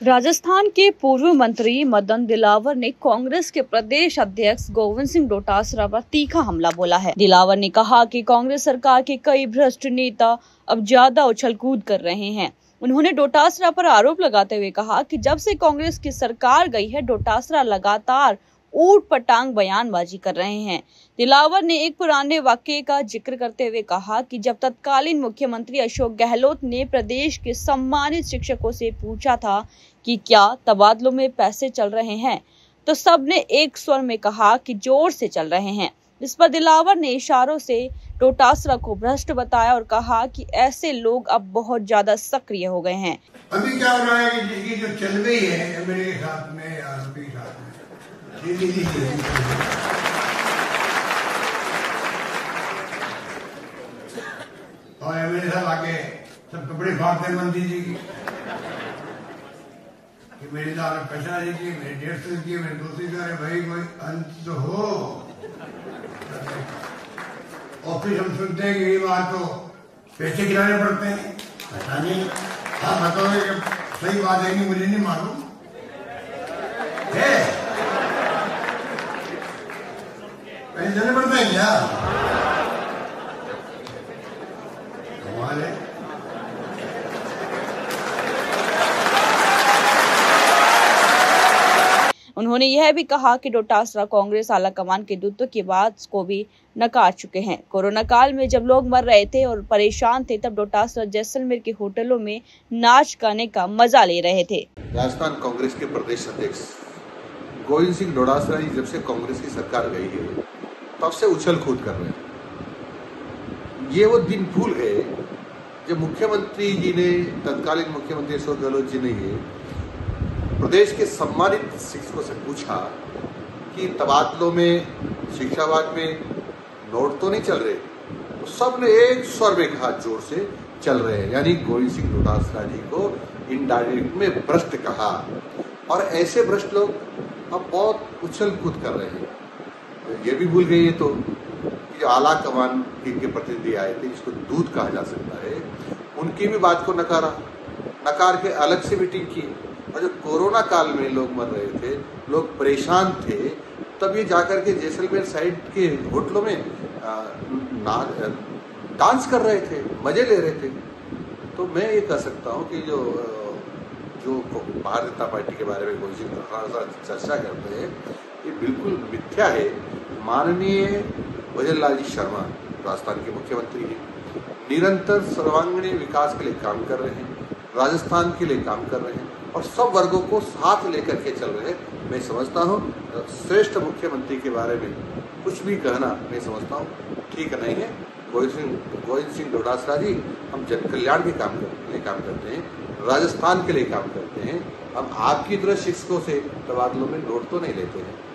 राजस्थान के पूर्व मंत्री मदन दिलावर ने कांग्रेस के प्रदेश अध्यक्ष गोविंद सिंह डोटासरा पर तीखा हमला बोला है। दिलावर ने कहा कि कांग्रेस सरकार के कई भ्रष्ट नेता अब ज्यादा उछलकूद कर रहे हैं। उन्होंने डोटासरा पर आरोप लगाते हुए कहा कि जब से कांग्रेस की सरकार गई है, डोटासरा लगातार ऊट पटांग बयानबाजी कर रहे हैं। दिलावर ने एक पुराने वाकये का जिक्र करते हुए कहा कि जब तत्कालीन मुख्यमंत्री अशोक गहलोत ने प्रदेश के सम्मानित शिक्षकों से पूछा था कि क्या तबादलों में पैसे चल रहे हैं, तो सबने एक स्वर में कहा कि जोर से चल रहे हैं। इस पर दिलावर ने इशारों से डोटासरा को भ्रष्ट बताया और कहा कि ऐसे लोग अब बहुत ज्यादा सक्रिय हो गए हैं। अभी क्या हो रहा है कि जिसकी जो चल रही है मेरे साथ में या अभी साथ में और मेरे साथ आके सब कपड़े फाड़ते मंत्री जी की कि मेरे साथ पैसा दीजिए, मेरे 150 दीजिए, मेरे 200 दीजिए। भाई कोई अंत तो हो। ऑफिस हम सुनते हैं कि ये बात तो पैसे गिराने पड़ते हैं। पता नहीं, हाँ बताओ कि सही बात है कि मुझे नहीं मालूम है। पैसे देने पड़ते हैं क्या? कमाल है। उन्होंने यह भी कहा कि डोटासरा कांग्रेस आलाकमान के दूतों की बात को भी नकार चुके हैं। कोरोना काल में जब लोग मर रहे थे और परेशान थे, तब डोटासरा जैसलमेर के होटलों में नाच गाने का मजा ले रहे थे। राजस्थान कांग्रेस के प्रदेश अध्यक्ष गोविंद सिंह डोटासरा जी जब से कांग्रेस की सरकार गई है, तब से उछल कूद कर रहे हैं। ये वो दिन भूल गए जब मुख्यमंत्री जी ने, तत्कालीन मुख्यमंत्री अशोक गहलोत जी ने ये प्रदेश के सम्मानित शिक्षकों से पूछा कि तबादलों में, शिक्षावाद में नोट तो नहीं चल रहे, तो सबने एक स्वर में कहा जोर से चल रहे हैं। यानी गोविंद सिंह डोटासरा जी को इनडायरेक्ट में भ्रष्ट कहा। और ऐसे भ्रष्ट लोग अब बहुत उछल कूद कर रहे हैं। तो ये भी भूल गए तो जो आला कमान के प्रतिनिधि आए थे, जिसको दूध कहा जा सकता है, उनकी भी बात को नकार के अलग से मीटिंग की। और जब कोरोना काल में लोग मर रहे थे, लोग परेशान थे, तब ये जाकर के जैसलमेर साइड के होटलों में डांस कर रहे थे, मजे ले रहे थे। तो मैं ये कह सकता हूँ कि जो भारतीय जनता पार्टी के बारे में कोई चर्चा करते हैं, ये बिल्कुल मिथ्या है। माननीय भजन लाल जी शर्मा राजस्थान के मुख्यमंत्री हैं, निरंतर सर्वांगीण विकास के लिए काम कर रहे हैं, राजस्थान के लिए काम कर रहे हैं और सब वर्गों को साथ लेकर के चल रहे हैं। मैं समझता हूँ श्रेष्ठ मुख्यमंत्री के बारे में कुछ भी कहना मैं समझता हूँ ठीक नहीं है। गोविंद सिंह डोटासरा जी, हम जन कल्याण के लिए काम करते हैं, राजस्थान के लिए काम करते हैं। हम आपकी तरह शिक्षकों से तबादलों में नोट तो नहीं लेते हैं।